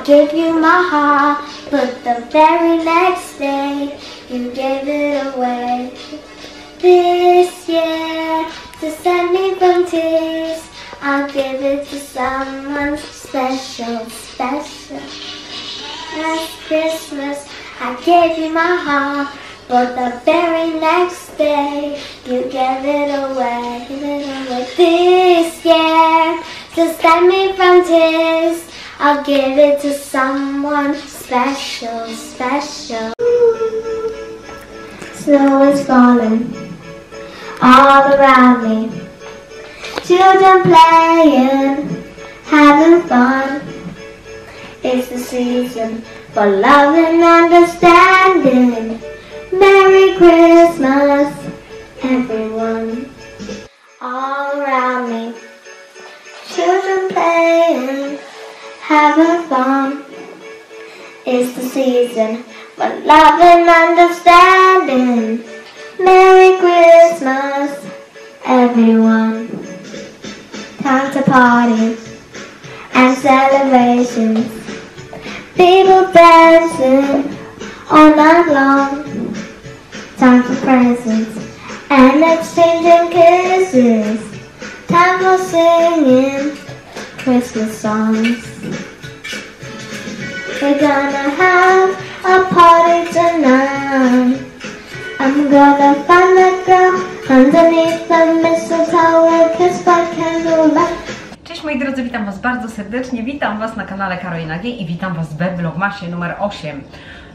gave you my heart, but the very next day you gave it away. This year, to save me from tears, I'll give it to someone special, special. Last Christmas, I gave you my heart, but the very next day you gave it away, This year, to save me from tears, I'll give it to someone special, special. Snow is falling all around me. Children playing, having fun. It's the season for love and understanding. Merry Christmas, everyone. All around me. Children playing, having fun. It's the season for love and understanding. Merry Christmas, everyone. Time to party and celebrations. People dancing all night long. Time for presents and exchanging kisses. Time for singing Christmas songs. We're gonna have a party tonight. I'm gonna find that girl underneath the mistletoe and kiss by candlelight. Cześć moi drodzy, witam Was bardzo serdecznie, witam Was na kanale Karolina G i witam Was we vlogmasie numer 8.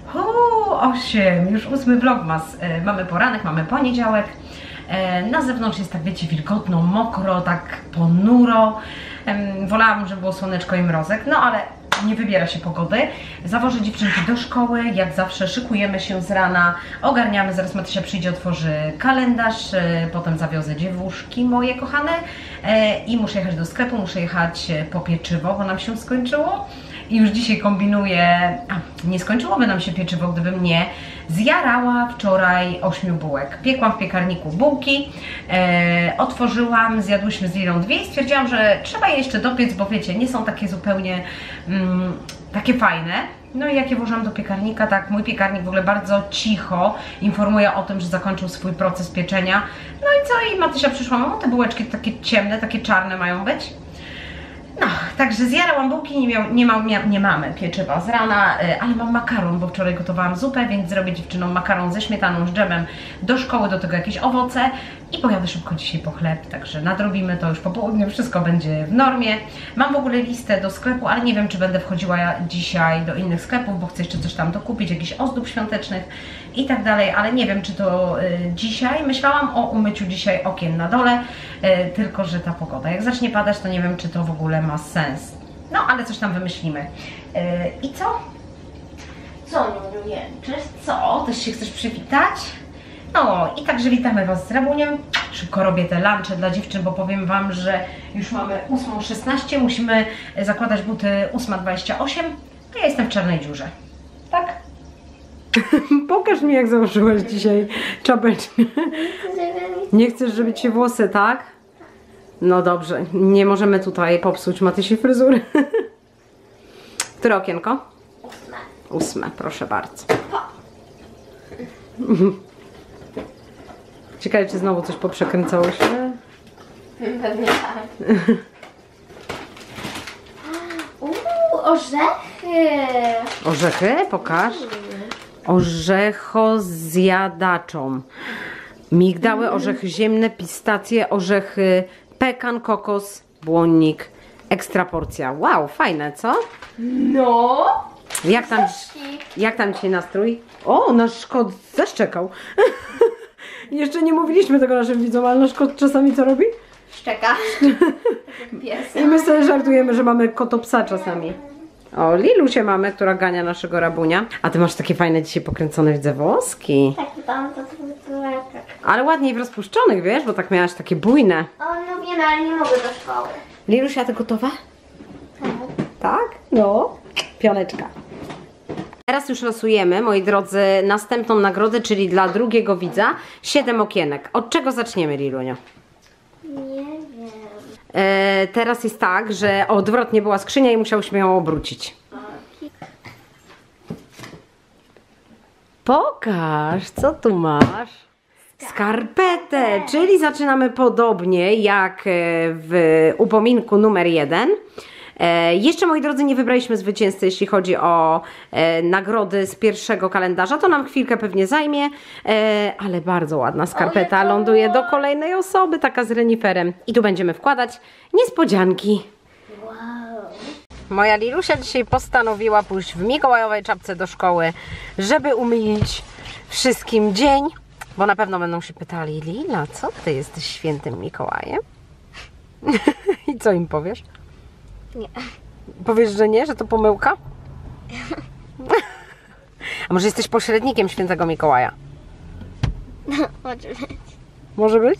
8, już 8 vlogmas. Mamy poranek, mamy poniedziałek. Na zewnątrz jest tak, wiecie, wilgotno, mokro, tak ponuro. Wolałam, żeby było słoneczko i mrozek, no ale nie wybiera się pogody. Zawożę dziewczynki do szkoły, jak zawsze szykujemy się z rana, ogarniamy, zaraz Matysia przyjdzie, otworzy kalendarz, potem zawiozę dziewuszki moje kochane i muszę jechać do sklepu, muszę jechać po pieczywo, bo nam się skończyło. I już dzisiaj kombinuję, nie skończyłoby nam się pieczywo, gdybym nie zjarała wczoraj 8 bułek. Piekłam w piekarniku bułki, otworzyłam, zjadłyśmy z Lilą 2 i stwierdziłam, że trzeba je jeszcze dopiec, bo wiecie, nie są takie zupełnie takie fajne. No i jak je włożyłam do piekarnika, tak, mój piekarnik w ogóle bardzo cicho informuje o tym, że zakończył swój proces pieczenia. No i co? I Matysia przyszła, mamo, te bułeczki takie ciemne, takie czarne mają być. No, także zjarałam bułki, nie mamy pieczywa z rana, ale mam makaron, bo wczoraj gotowałam zupę, więc zrobię dziewczynom makaron ze śmietaną, z dżemem do szkoły, do tego jakieś owoce i pojadę szybko dzisiaj po chleb, także nadrobimy to już po południu, wszystko będzie w normie. Mam w ogóle listę do sklepu, ale nie wiem, czy będę wchodziła dzisiaj do innych sklepów, bo chcę jeszcze coś tam dokupić, jakichś ozdób świątecznych i tak dalej, ale nie wiem, czy to dzisiaj. Myślałam o umyciu dzisiaj okien na dole, tylko że ta pogoda, jak zacznie padać, to nie wiem, czy to w ogóle ma sens. No, ale coś tam wymyślimy. I co? Co, Niuniu, jęczysz? Co? Też się chcesz przywitać? No, i także witamy Was z Rabuniem. Szybko robię te lunche dla dziewczyn, bo powiem Wam, że już mamy 8:16, musimy zakładać buty 8:28, a ja jestem w czarnej dziurze. Tak? Pokaż mi, jak założyłaś dzisiaj czapeczkę. Nie chcesz, żeby Ci włosy, tak? No dobrze, nie możemy tutaj popsuć Matysi fryzury. Które okienko? 8, proszę bardzo. Ciekawe, czy znowu coś poprzekręcało się? Pewnie tak. Orzechy. Orzechy? Pokaż. Orzechozjadaczom. Migdały, orzechy ziemne, pistacje, orzechy pekan, kokos, błonnik, ekstra porcja. Wow, fajne, co? No. Jak tam dzisiaj nastrój? O, nasz kot zaszczekał. Jeszcze nie mówiliśmy tego naszym widzom, ale nasz kot czasami co robi? Szczeka. Pies. I my sobie żartujemy, że mamy kotopsa czasami. O, Lilusię mamy, która gania naszego Rabunia. A ty masz takie fajne dzisiaj pokręcone, widzę, włoski. Tak, tam to Ale ładniej w rozpuszczonych, wiesz, bo tak miałaś takie bujne. O, no wiem, ale nie mogę do szkoły. Lilusia, ty gotowa? Tak. Tak? No. Pioneczka. Teraz już losujemy, moi drodzy, następną nagrodę, czyli dla drugiego widza 7 okienek. Od czego zaczniemy, Lilunio? Nie wiem. Teraz jest tak, że odwrotnie była skrzynia i musiałyśmy ją obrócić. Okej. Pokaż, co tu masz? Skarpetę, czyli zaczynamy podobnie jak w upominku numer 1. Jeszcze, moi drodzy, nie wybraliśmy zwycięzcy, jeśli chodzi o nagrody z pierwszego kalendarza. To nam chwilkę pewnie zajmie, ale bardzo ładna skarpeta ląduje do kolejnej osoby, taka z reniferem. I tu będziemy wkładać niespodzianki. Wow. Moja Lilusia dzisiaj postanowiła pójść w mikołajowej czapce do szkoły, żeby umilić wszystkim dzień, bo na pewno będą się pytali: Lila, co ty jesteś świętym Mikołajem? I co im powiesz? Nie. Powiesz, że nie, że to pomyłka? A może jesteś pośrednikiem świętego Mikołaja? Może być. Może być?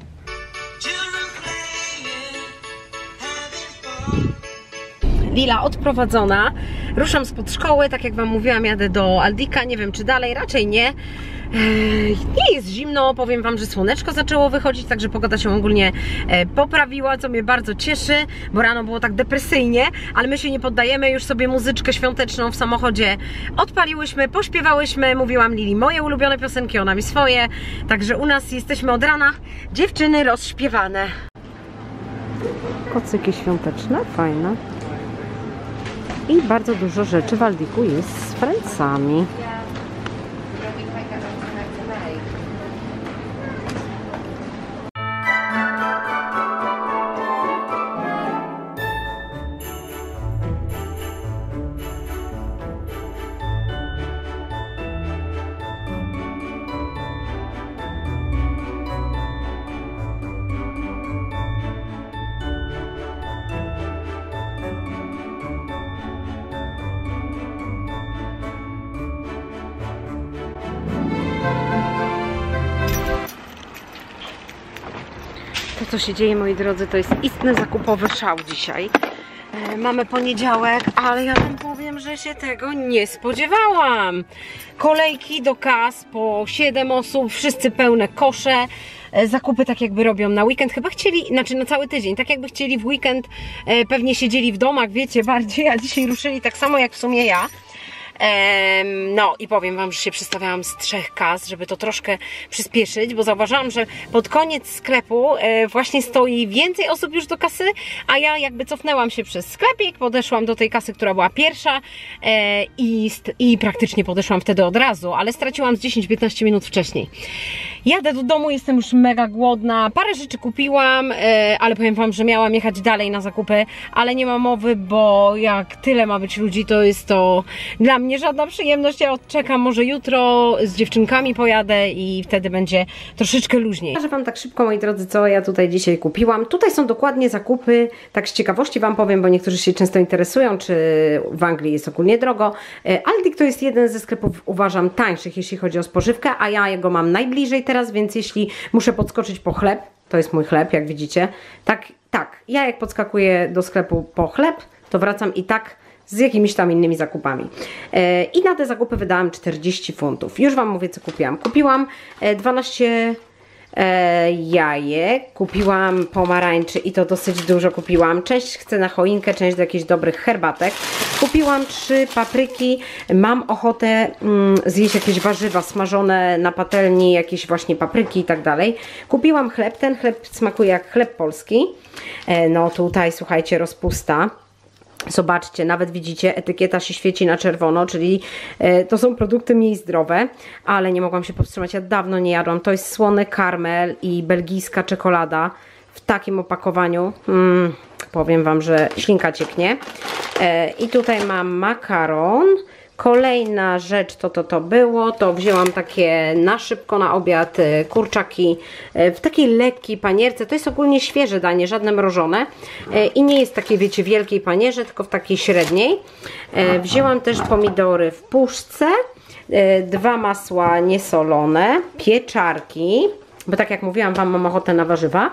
Lila odprowadzona. Ruszam spod szkoły, tak jak wam mówiłam, jadę do Aldika. Nie wiem, czy dalej, raczej nie. Nie jest zimno, powiem wam, że słoneczko zaczęło wychodzić, także pogoda się ogólnie poprawiła, co mnie bardzo cieszy, bo rano było tak depresyjnie, ale my się nie poddajemy, już sobie muzyczkę świąteczną w samochodzie odpaliłyśmy, pośpiewałyśmy, mówiłam Lili moje ulubione piosenki, ona mi swoje, także u nas jesteśmy od rana, dziewczyny rozśpiewane. Kocyki świąteczne, fajne. I bardzo dużo rzeczy w Aldiku jest z Friendsami. To, co się dzieje, moi drodzy, to jest istny zakupowy szał dzisiaj. Mamy poniedziałek, ale ja wam powiem, że się tego nie spodziewałam. Kolejki do kas po 7 osób, wszyscy pełne kosze. Zakupy tak jakby robią na weekend. Chyba chcieli, znaczy na cały tydzień, tak jakby chcieli w weekend, pewnie siedzieli w domach, wiecie, bardziej, a dzisiaj ruszyli tak samo jak w sumie ja. No i powiem wam, że się przestawiałam z 3 kas, żeby to troszkę przyspieszyć, bo zauważyłam, że pod koniec sklepu właśnie stoi więcej osób już do kasy, a ja jakby cofnęłam się przez sklepik, podeszłam do tej kasy, która była pierwsza i praktycznie podeszłam wtedy od razu, ale straciłam z 10-15 minut wcześniej. Jadę do domu, jestem już mega głodna, parę rzeczy kupiłam, ale powiem wam, że miałam jechać dalej na zakupy, ale nie ma mowy, bo jak tyle ma być ludzi, to jest to dla mnie żadna przyjemność. Ja odczekam, może jutro z dziewczynkami pojadę i wtedy będzie troszeczkę luźniej. Pokażę wam tak szybko, moi drodzy, co ja tutaj dzisiaj kupiłam. Tutaj są dokładnie zakupy, tak z ciekawości wam powiem, bo niektórzy się często interesują, czy w Anglii jest ogólnie drogo. Aldi to jest jeden ze sklepów, uważam, tańszych, jeśli chodzi o spożywkę, a ja jego mam najbliżej teraz, więc jeśli muszę podskoczyć po chleb, to jest mój chleb, jak widzicie. Tak, ja jak podskakuję do sklepu po chleb, to wracam i tak z jakimiś tam innymi zakupami. I na te zakupy wydałam 40 funtów. Już wam mówię, co kupiłam. Kupiłam 12 jajek, kupiłam pomarańczy i to dosyć dużo kupiłam. Część chcę na choinkę, część do jakichś dobrych herbatek. Kupiłam 3 papryki. Mam ochotę zjeść jakieś warzywa smażone na patelni, jakieś właśnie papryki i tak dalej. Kupiłam chleb. Ten chleb smakuje jak chleb polski. No tutaj, słuchajcie, rozpusta. Zobaczcie, nawet widzicie, etykieta się świeci na czerwono, czyli to są produkty mniej zdrowe, ale nie mogłam się powstrzymać, ja dawno nie jadłam. To jest słony karmel i belgijska czekolada w takim opakowaniu. Powiem wam, że ślinka cieknie. I tutaj mam makaron. Kolejna rzecz to było, to wzięłam takie na szybko na obiad kurczaki w takiej lekkiej panierce. To jest ogólnie świeże danie, żadne mrożone i nie jest takiej, wiecie, wielkiej panierze, tylko w takiej średniej. Wzięłam też pomidory w puszce, 2 masła niesolone, pieczarki, bo tak jak mówiłam wam, mam ochotę na warzywa.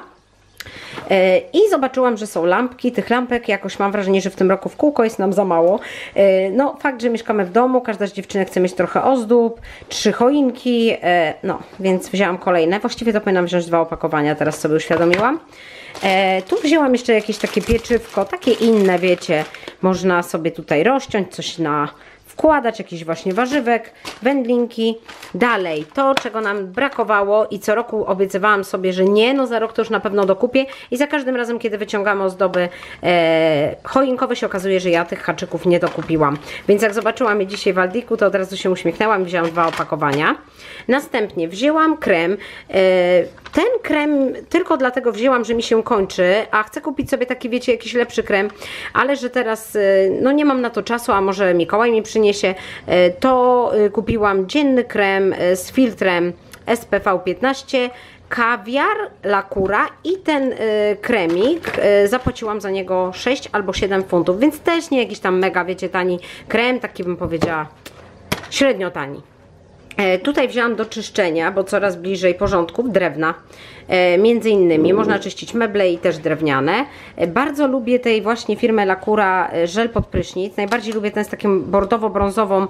I zobaczyłam, że są lampki. Tych lampek jakoś mam wrażenie, że w tym roku w kółko jest nam za mało. No fakt, że mieszkamy w domu, każda z dziewczynek chce mieć trochę ozdób, 3 choinki, no więc wzięłam kolejne. Właściwie to powinnam wziąć 2 opakowania, teraz sobie uświadomiłam. Tu wzięłam jeszcze jakieś takie pieczywko, takie inne, wiecie, można sobie tutaj rozciąć, coś na wkładać jakiś właśnie warzywek, wędlinki. Dalej, to czego nam brakowało i co roku obiecywałam sobie, że nie, no za rok to już na pewno dokupię i za każdym razem, kiedy wyciągamy ozdoby choinkowe, się okazuje, że ja tych haczyków nie dokupiłam. Więc jak zobaczyłam je dzisiaj w Aldiku, to od razu się uśmiechnęłam i wzięłam 2 opakowania. Następnie wzięłam krem. Ten krem tylko dlatego wzięłam, że mi się kończy, a chcę kupić sobie taki, wiecie, jakiś lepszy krem, ale że teraz no nie mam na to czasu, a może Mikołaj mi przyniesie, to kupiłam dzienny krem z filtrem SPV 15, kawiar, lakura i ten kremik, zapłaciłam za niego 6 albo 7 funtów, więc też nie jakiś tam mega, wiecie, tani krem, taki bym powiedziała średnio tani. Tutaj wzięłam do czyszczenia, bo coraz bliżej porządków, drewna. Między innymi można czyścić meble i też drewniane. Bardzo lubię tej właśnie firmy Lakura żel pod prysznic. Najbardziej lubię ten z takim bordowo-brązową,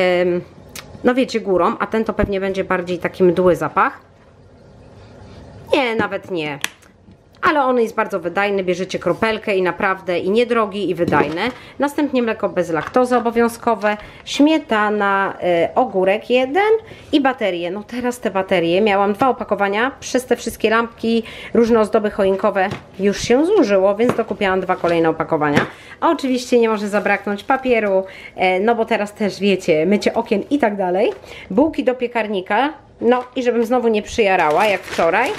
no wiecie, górą, a ten to pewnie będzie bardziej taki mdły zapach. Nie, nawet nie. Ale on jest bardzo wydajny, bierzecie kropelkę i naprawdę i niedrogi i wydajne. Następnie mleko bez laktozy obowiązkowe, śmietana, ogórek 1 i baterie. No teraz te baterie, miałam 2 opakowania, przez te wszystkie lampki, różne ozdoby choinkowe już się zużyło, więc dokupiłam 2 kolejne opakowania. A oczywiście nie może zabraknąć papieru, no bo teraz też wiecie, mycie okien i tak dalej. Bułki do piekarnika, no i żebym znowu nie przyjarała jak wczoraj.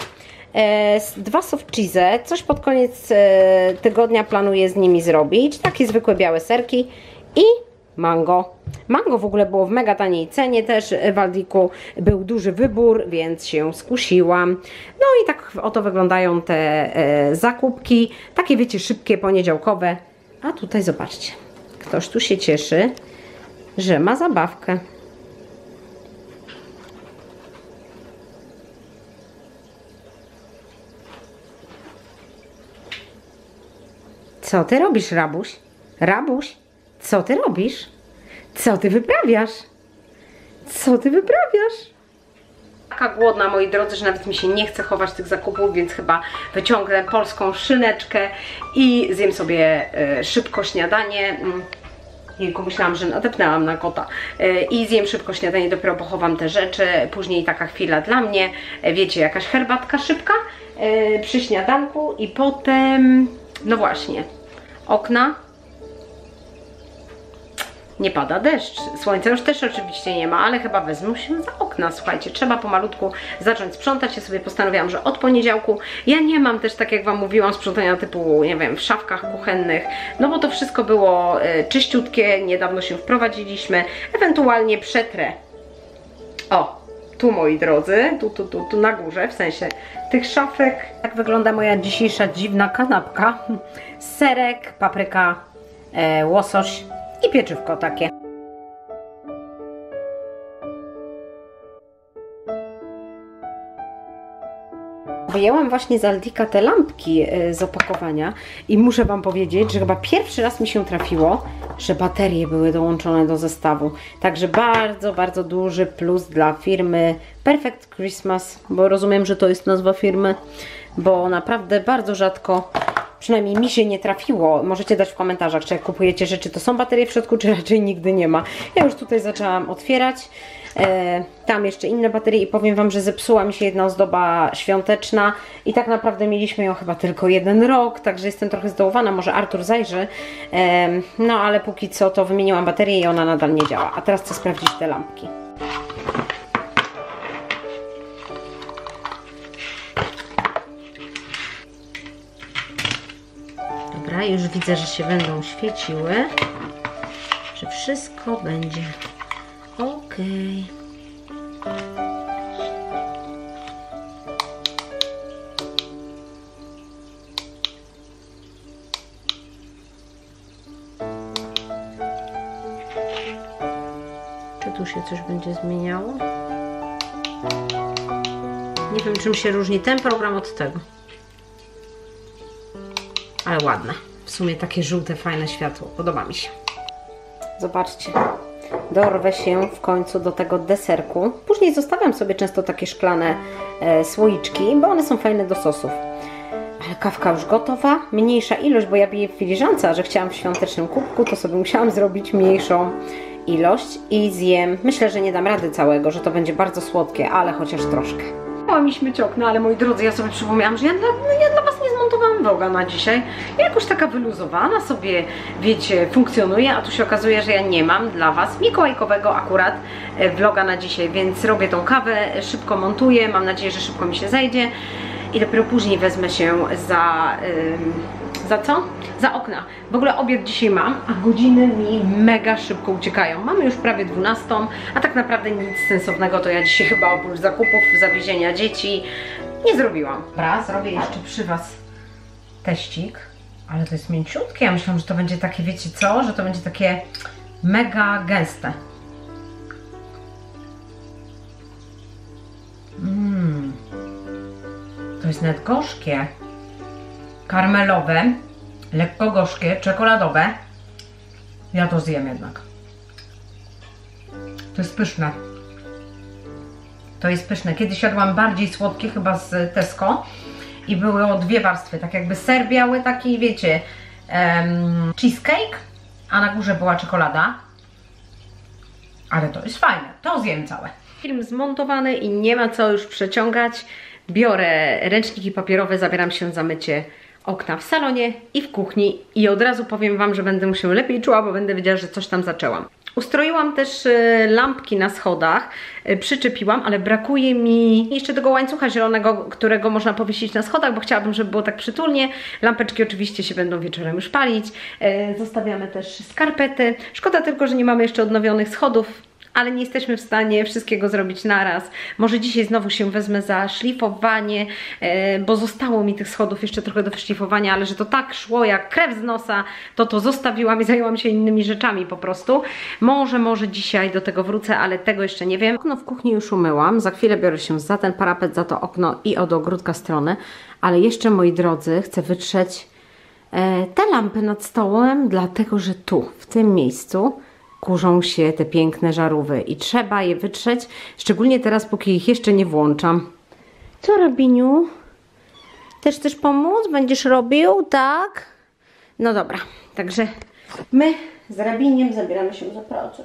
2 soft cheese, coś pod koniec tygodnia planuję z nimi zrobić, takie zwykłe białe serki i mango. Mango w ogóle było w mega taniej cenie, też w Aldiku był duży wybór, więc się skusiłam. No i tak oto wyglądają te zakupki, takie wiecie, szybkie, poniedziałkowe. A tutaj zobaczcie, ktoś tu się cieszy, że ma zabawkę. Co ty robisz, Rabuś? Rabuś, co ty robisz? Co ty wyprawiasz? Co ty wyprawiasz? Taka głodna, moi drodzy, że nawet mi się nie chce chować tych zakupów, więc chyba wyciągnę polską szyneczkę i zjem sobie szybko śniadanie. Jejku, myślałam, że nadepnęłam na kota. I zjem szybko śniadanie, dopiero pochowam te rzeczy. Później taka chwila dla mnie. Wiecie, jakaś herbatka szybka przy śniadanku i potem... No właśnie, okna, nie pada deszcz, słońca już też oczywiście nie ma, ale chyba wezmę się za okna, słuchajcie, trzeba pomalutku zacząć sprzątać. Ja sobie postanowiłam, że od poniedziałku ja nie mam też, tak jak wam mówiłam, sprzątania typu, nie wiem, w szafkach kuchennych, no bo to wszystko było czyściutkie, niedawno się wprowadziliśmy, ewentualnie przetrę. O! Tu, moi drodzy, tu na górze, w sensie tych szafek. Tak wygląda moja dzisiejsza dziwna kanapka. Serek, papryka, łosoś i pieczywko takie. Wyjęłam właśnie z Aldika te lampki z opakowania i muszę wam powiedzieć, że chyba pierwszy raz mi się trafiło, że baterie były dołączone do zestawu. Także bardzo, bardzo duży plus dla firmy Perfect Christmas, bo rozumiem, że to jest nazwa firmy, bo naprawdę bardzo rzadko, przynajmniej mi się nie trafiło. Możecie dać w komentarzach, czy jak kupujecie rzeczy, to są baterie w środku, czy raczej nigdy nie ma. Ja już tutaj zaczęłam otwierać. Tam jeszcze inne baterie i powiem wam, że zepsuła mi się jedna ozdoba świąteczna i tak naprawdę mieliśmy ją chyba tylko 1 rok, także jestem trochę zdołowana, może Artur zajrzy, no ale póki co to wymieniłam baterię i ona nadal nie działa. A teraz chcę sprawdzić te lampki. Dobra, już widzę, że się będą świeciły, że wszystko będzie okej. Czy tu się coś będzie zmieniało? Nie wiem, czym się różni ten program od tego. Ale ładne. W sumie takie żółte, fajne światło. Podoba mi się. Zobaczcie. Dorwę się w końcu do tego deserku. Później zostawiam sobie często takie szklane słoiczki, bo one są fajne do sosów. Ale kawka już gotowa. Mniejsza ilość, bo ja piję w filiżance, a że chciałam w świątecznym kubku, to sobie musiałam zrobić mniejszą ilość i zjem. Myślę, że nie dam rady całego, że to będzie bardzo słodkie, ale chociaż troszkę. Miała mi śmieć okna, ale moi drodzy, ja sobie przypomniałam, że ja dla Was nie zmontowałam vloga na dzisiaj. Ja jakoś taka wyluzowana sobie, wiecie, funkcjonuje, a tu się okazuje, że ja nie mam dla Was mikołajkowego akurat vloga na dzisiaj, więc robię tą kawę, szybko montuję, mam nadzieję, że szybko mi się zejdzie i dopiero później wezmę się za co? Za okna. W ogóle obiad dzisiaj mam, a godziny mi mega szybko uciekają. Mamy już prawie 12, a tak naprawdę nic sensownego to ja dzisiaj chyba oprócz zakupów, zawiezienia dzieci nie zrobiłam. Dobra, zrobię jeszcze przy Was teścik, ale to jest mięciutkie. Ja myślałam, że to będzie takie, wiecie co? Że to będzie takie mega gęste. To jest nawet gorzkie. Karmelowe, lekko gorzkie, czekoladowe. Ja to zjem jednak. To jest pyszne. To jest pyszne. Kiedyś jadłam bardziej słodkie, chyba z Tesco. I były o dwie warstwy, tak jakby ser biały, taki wiecie, cheesecake, a na górze była czekolada. Ale to jest fajne, to zjem całe. Film zmontowany i nie ma co już przeciągać. Biorę ręczniki papierowe, zabieram się za mycie okna w salonie i w kuchni i od razu powiem Wam, że będę się lepiej czuła, bo będę wiedziała, że coś tam zaczęłam. Ustroiłam też lampki na schodach, przyczepiłam, ale brakuje mi jeszcze tego łańcucha zielonego, którego można powiesić na schodach, bo chciałabym, żeby było tak przytulnie. Lampeczki oczywiście się będą wieczorem już palić. Zostawiamy też skarpety. Szkoda tylko, że nie mamy jeszcze odnowionych schodów, ale nie jesteśmy w stanie wszystkiego zrobić naraz. Może dzisiaj znowu się wezmę za szlifowanie, bo zostało mi tych schodów jeszcze trochę do wyszlifowania, ale że to tak szło jak krew z nosa, to zostawiłam i zajęłam się innymi rzeczami po prostu. Może dzisiaj do tego wrócę, ale tego jeszcze nie wiem. Okno w kuchni już umyłam, za chwilę biorę się za ten parapet, za to okno i od ogródka stronę, ale jeszcze, moi drodzy, chcę wytrzeć te lampy nad stołem, dlatego że tu, w tym miejscu kurzą się te piękne żarówy i trzeba je wytrzeć, szczególnie teraz, póki ich jeszcze nie włączam. Co, Rabiniu? Też chcesz pomóc? Będziesz robił? Tak? No dobra, także my z Rabiniem zabieramy się za pracę.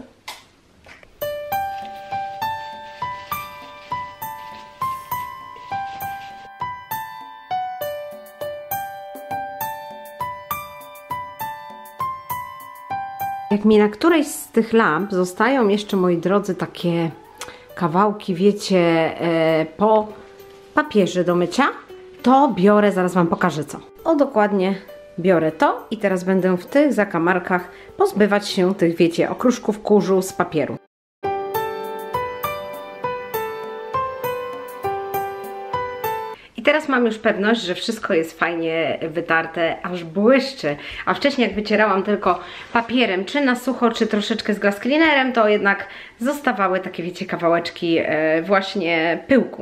Jak mi na którejś z tych lamp zostają jeszcze, moi drodzy, takie kawałki, wiecie, po papierze do mycia, to biorę, zaraz Wam pokażę co. O, dokładnie biorę to i teraz będę w tych zakamarkach pozbywać się tych, wiecie, okruszków kurzu z papieru. Teraz mam już pewność, że wszystko jest fajnie wytarte, aż błyszczy. A wcześniej jak wycierałam tylko papierem, czy na sucho, czy troszeczkę z glass cleanerem, to jednak zostawały takie, wiecie, kawałeczki właśnie pyłku.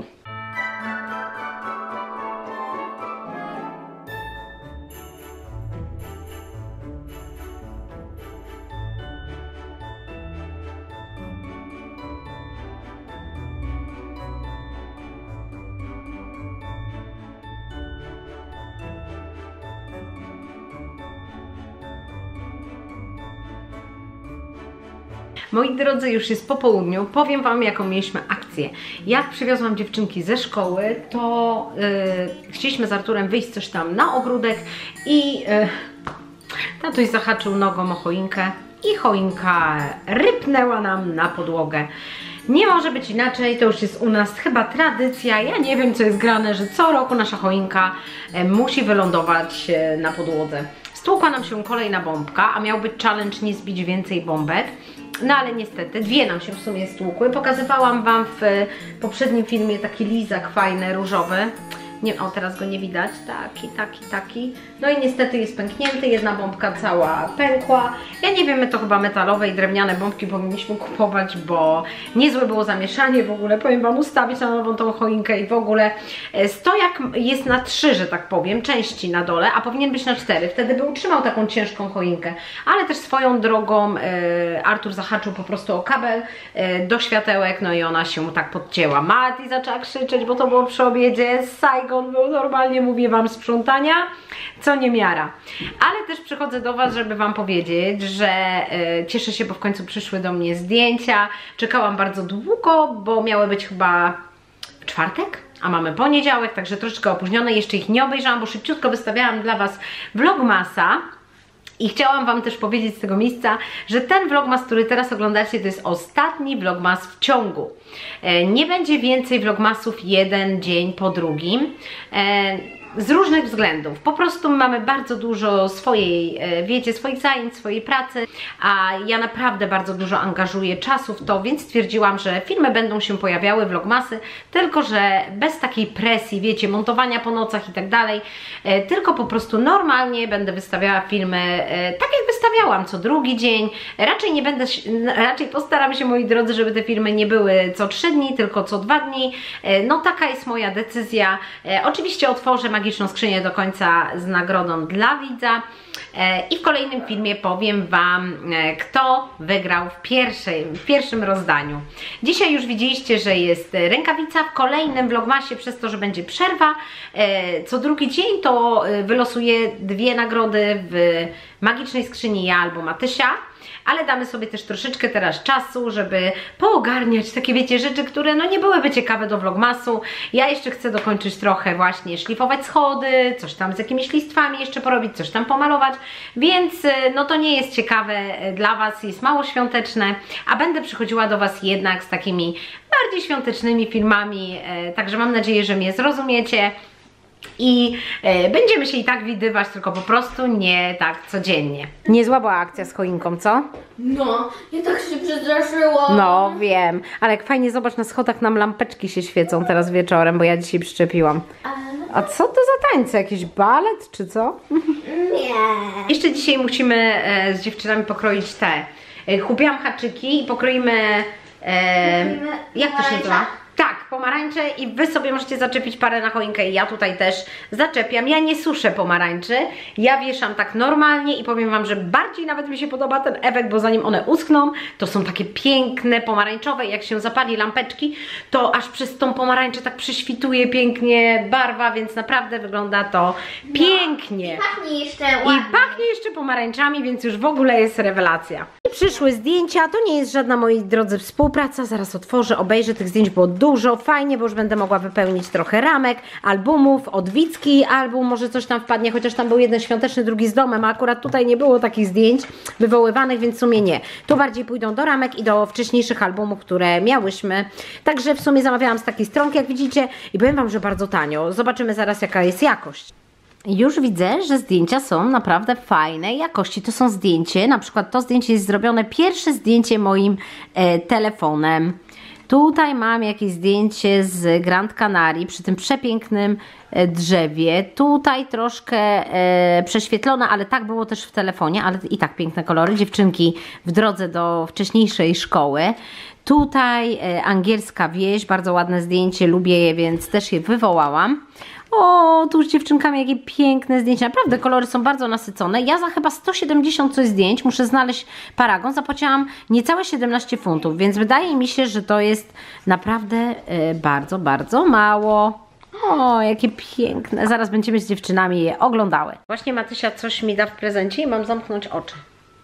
Moi drodzy, już jest po południu. Powiem Wam, jaką mieliśmy akcję. Jak przywiozłam dziewczynki ze szkoły, to chcieliśmy z Arturem wyjść coś tam na ogródek i tatuś zahaczył nogą o choinkę i choinka rypnęła nam na podłogę. Nie może być inaczej, to już jest u nas chyba tradycja. Ja nie wiem, co jest grane, że co roku nasza choinka musi wylądować na podłodze. Stłukła nam się kolejna bombka, a miał być challenge nie zbić więcej bombek. No ale niestety, dwie nam się w sumie stłukły. Pokazywałam Wam w poprzednim filmie taki lizak fajny, różowy. Nie, o, teraz go nie widać. Taki. No i niestety jest pęknięty, jedna bombka cała pękła. Ja nie wiem, my to chyba metalowe i drewniane bombki powinniśmy kupować, bo niezłe było zamieszanie w ogóle. Powiem Wam, ustawić na nową tą choinkę i w ogóle stojak jest na 3, że tak powiem, części na dole, a powinien być na 4. Wtedy by utrzymał taką ciężką choinkę. Ale też swoją drogą Artur zahaczył po prostu o kabel do światełek, no i ona się tak podcięła. Mati zaczęła krzyczeć, bo to było przy obiedzie, saj go bałagan był, normalnie mówię wam, sprzątania, co nie miara. Ale też przychodzę do was, żeby wam powiedzieć, że cieszę się, bo w końcu przyszły do mnie zdjęcia. Czekałam bardzo długo, bo miały być chyba w czwartek, a mamy poniedziałek, także troszeczkę opóźnione. Jeszcze ich nie obejrzałam, bo szybciutko wystawiałam dla was vlogmasa. I chciałam wam też powiedzieć z tego miejsca, że ten vlogmas, który teraz oglądacie, to jest ostatni vlogmas w ciągu. Nie będzie więcej vlogmasów jeden dzień po drugim. Z różnych względów. Po prostu mamy bardzo dużo swojej, wiecie, swoich zajęć, swojej pracy, a ja naprawdę bardzo dużo angażuję czasu w to, więc stwierdziłam, że filmy będą się pojawiały, vlogmasy, tylko że bez takiej presji, wiecie, montowania po nocach i tak dalej, tylko po prostu normalnie będę wystawiała filmy tak jak wystawiałam, co drugi dzień. Raczej nie będę, raczej postaram się, moi drodzy, żeby te filmy nie były co 3 dni, tylko co 2 dni. No taka jest moja decyzja. Oczywiście otworzę magiczną skrzynię do końca z nagrodą dla widza i w kolejnym filmie powiem wam, kto wygrał w pierwszym rozdaniu. Dzisiaj już widzieliście, że jest rękawica. W kolejnym vlogmasie, przez to, że będzie przerwa, co drugi dzień to wylosuję 2 nagrody w magicznej skrzyni ja albo Matysia. Ale damy sobie też troszeczkę teraz czasu, żeby poogarniać takie, wiecie, rzeczy, które no nie byłyby ciekawe do vlogmasu. Ja jeszcze chcę dokończyć trochę właśnie szlifować schody, coś tam z jakimiś listwami jeszcze porobić, coś tam pomalować, więc no to nie jest ciekawe dla was, jest mało świąteczne, a będę przychodziła do was jednak z takimi bardziej świątecznymi filmami, także mam nadzieję, że mnie zrozumiecie. I będziemy się i tak widywać, tylko po prostu nie tak codziennie. Niezła była akcja z choinką, co? No, ja tak się przestraszyłam. No, wiem. Ale jak fajnie, zobacz, na schodach nam lampeczki się świecą teraz wieczorem, bo ja dzisiaj przyczepiłam. A co to za tańce? Jakiś balet, czy co? Nie. Jeszcze dzisiaj musimy z dziewczynami pokroić te. Kupiłam haczyki i pokroimy... jak to się nazywa? Tak, pomarańcze i wy sobie możecie zaczepić parę na choinkę i ja tutaj też zaczepiam. Ja nie suszę pomarańczy, ja wieszam tak normalnie i powiem wam, że bardziej nawet mi się podoba ten efekt, bo zanim one uschną, to są takie piękne, pomarańczowe i jak się zapali lampeczki, to aż przez tą pomarańczę tak prześwituje pięknie barwa, więc naprawdę wygląda to pięknie. I pachnie jeszcze ładnie. I pachnie jeszcze pomarańczami, więc już w ogóle jest rewelacja. I przyszły zdjęcia, to nie jest żadna, moi drodzy, współpraca, zaraz otworzę, obejrzę, tych zdjęć było dużo, fajnie, bo już będę mogła wypełnić trochę ramek, albumów, od Wicki album, może coś tam wpadnie, chociaż tam był jeden świąteczny, drugi z domem, a akurat tutaj nie było takich zdjęć wywoływanych, więc w sumie nie. Tu bardziej pójdą do ramek i do wcześniejszych albumów, które miałyśmy. Także w sumie zamawiałam z takiej stronki, jak widzicie, i powiem wam, że bardzo tanio. Zobaczymy zaraz, jaka jest jakość. Już widzę, że zdjęcia są naprawdę fajnej jakości. To są zdjęcie, na przykład to zdjęcie jest zrobione, pierwsze zdjęcie moim telefonem. Tutaj mam jakieś zdjęcie z Grand Canarii przy tym przepięknym drzewie. Tutaj troszkę prześwietlone, ale tak było też w telefonie, ale i tak piękne kolory. Dziewczynki w drodze do wcześniejszej szkoły. Tutaj angielska wieś, bardzo ładne zdjęcie, lubię je, więc też je wywołałam. O, tu z dziewczynkami jakie piękne zdjęcia. Naprawdę kolory są bardzo nasycone. Ja za chyba 170 coś zdjęć, muszę znaleźć paragon, zapłaciłam niecałe 17 funtów, więc wydaje mi się, że to jest naprawdę bardzo, bardzo mało. O, jakie piękne. Zaraz będziemy z dziewczynami je oglądały. Właśnie Matysia coś mi da w prezencie i mam zamknąć oczy.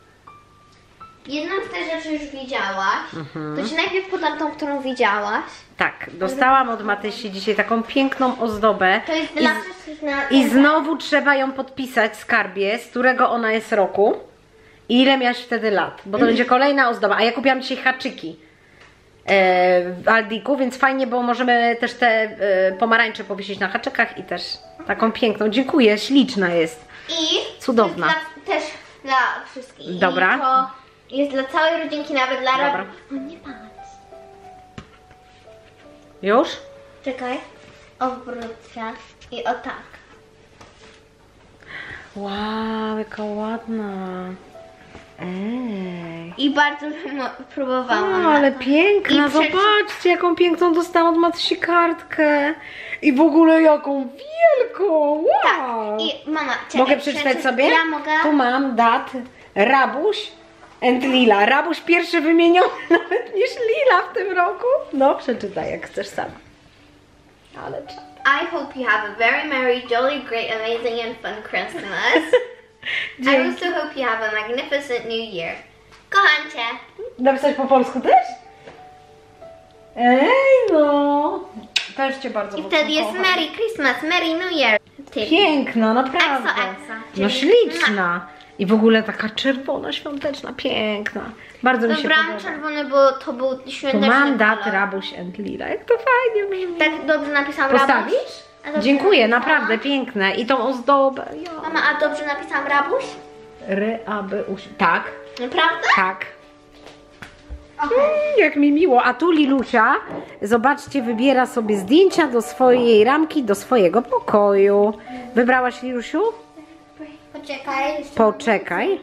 Jedną z tych rzeczy już widziałaś. To ci najpierw podam tą, którą widziałaś. Tak, dostałam od Matysi dzisiaj taką piękną ozdobę. To jest dla wszystkich na... I znowu trzeba ją podpisać, skarbie, z którego ona jest roku i ile miałaś wtedy lat, bo to będzie kolejna ozdoba. A ja kupiłam dzisiaj haczyki w Aldiku, więc fajnie, bo możemy też te pomarańcze powiesić na haczykach i też taką piękną. Dziękuję, śliczna jest. I cudowna. Też dla wszystkich. Dobra. I to jest dla całej rodzinki, nawet dla... Dobra. O, nie patrz. Już? Czekaj. Obróć się. I o tak. Wow, jaka ładna. I bardzo próbowałam. No, ale piękna, I zobaczcie jaką piękną dostałam od Matysi kartkę. I w ogóle jaką wielką, wow. Tak. I mama, czekaj, Mogę przeczytać sobie? Ja mogę. Tu mam dat Rabuś and Lila. Rabuś pierwszy wymieniony nawet niż Lila w tym roku. No, przeczytaj jak chcesz sama. Ale czad. I hope you have a very merry, jolly, great, amazing and fun Christmas. I also hope you have a magnificent new year. Kocham cię. Napisać po polsku też? Ej no. Też cię bardzo I wtedy jest kocham. Merry Christmas, Merry New Year. Piękna, naprawdę. Exo. No śliczna. I w ogóle taka czerwona, świąteczna, piękna. Bardzo mi się Wybrałam podoba. czerwony, bo to był To świąteczny mam dat kolor. Rabuś and Lila. Jak to fajnie brzmi. Tak dobrze napisałam Postawisz? Rabuś? A dobrze Dziękuję, napisałam? naprawdę piękne. I tą ozdobę. Ja. Mama, a dobrze napisałam Rabuś? Tak, Naprawdę? tak. Okej. Jak mi miło. A tu Lilusia, zobaczcie, wybiera sobie zdjęcia do swojej ramki, do swojego pokoju. Wybrałaś, Lilusiu? Poczekaj. jeszcze- Poczekaj.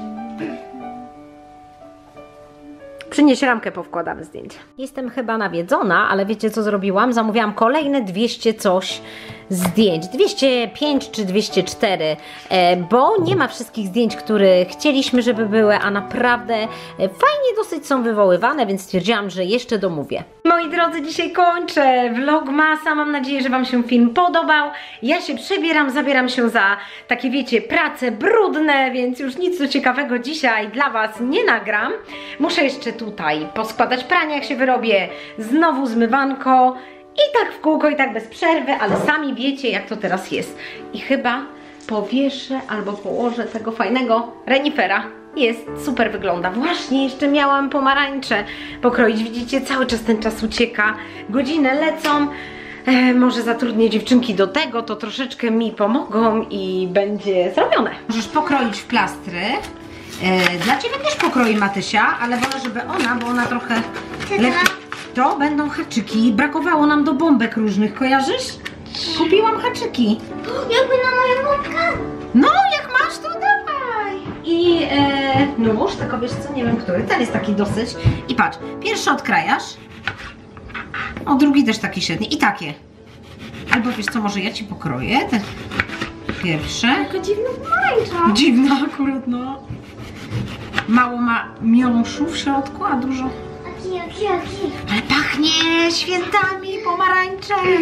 Przynieś ramkę, powkładamy zdjęcia. Jestem chyba nawiedzona, ale wiecie co zrobiłam? Zamówiłam kolejne 200 coś zdjęć. 205 czy 204, bo nie ma wszystkich zdjęć, które chcieliśmy, żeby były, a naprawdę fajnie dosyć są wywoływane, więc stwierdziłam, że jeszcze domówię. Moi drodzy, dzisiaj kończę vlogmasa. Mam nadzieję, że Wam się film podobał. Ja się przebieram, zabieram się za takie, wiecie, prace brudne, więc już nic do ciekawego dzisiaj dla Was nie nagram. Muszę jeszcze tutaj poskładać pranie, jak się wyrobię. Znowu zmywanko. I tak w kółko, i tak bez przerwy, ale sami wiecie, jak to teraz jest. I chyba powieszę albo położę tego fajnego renifera. Jest, super wygląda. Właśnie jeszcze miałam pomarańcze pokroić. Widzicie, cały czas ten czas ucieka. Godziny lecą. Może zatrudnię dziewczynki do tego, to troszeczkę mi pomogą i będzie zrobione. Możesz pokroić w plastry. Dla Ciebie też pokroję, Matysia, ale wolę, żeby ona, bo ona trochę lepiej. To będą haczyki. Brakowało nam do bombek różnych, kojarzysz? Kupiłam haczyki. Jakby na moją bombkę? No, jak masz, to dawaj. I nóż, tylko wiesz co, nie wiem który. Ten jest taki dosyć. I patrz, pierwszy odkrajasz. O, drugi też taki średni. I takie. Albo wiesz co, może ja Ci pokroję. Te pierwsze. Taka dziwna pomarańcza. Dziwna akurat, no. Mało ma miąższu w środku, a dużo. Jaki. Ale pachnie świętami, pomarańczem.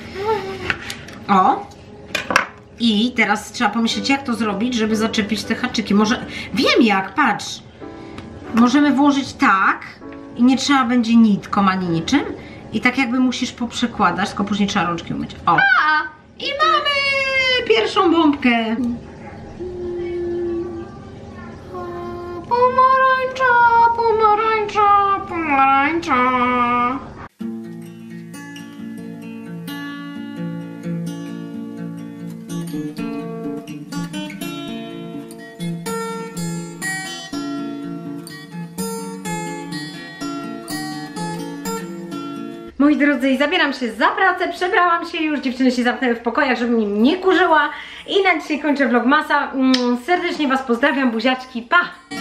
O! I teraz trzeba pomyśleć, jak to zrobić, żeby zaczepić te haczyki. Może, wiem jak, patrz. Możemy włożyć tak i nie trzeba będzie nitką ani niczym. I tak jakby musisz poprzekładać, tylko później trzeba rączki umyć. O! I mamy pierwszą bombkę. Pomarańcza, pomarańcza, pomarańcza. Moi drodzy, i zabieram się za pracę, przebrałam się już, dziewczyny się zamknęły w pokojach, żebym im nie kurzyła i na dzisiaj kończę vlogmasa. Serdecznie Was pozdrawiam, buziaczki, pa!